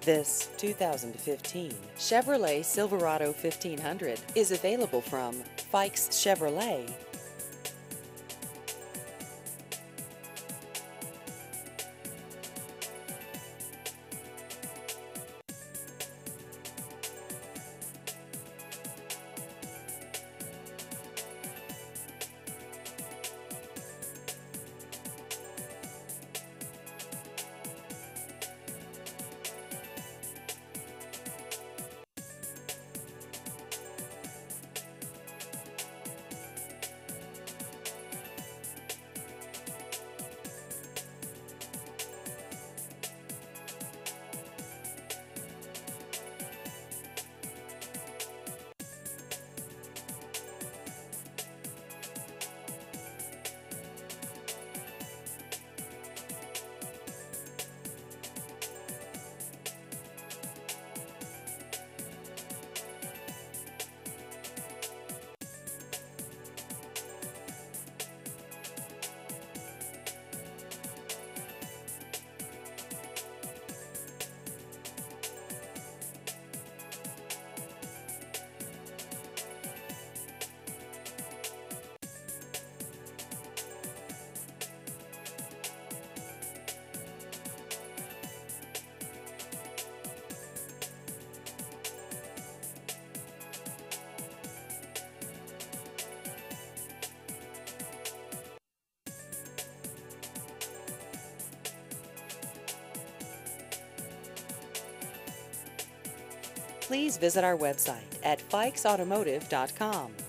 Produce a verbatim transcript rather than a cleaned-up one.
This two thousand fifteen Chevrolet Silverado fifteen hundred is available from Fikes Chevrolet. Please visit our website at fikes automotive dot com.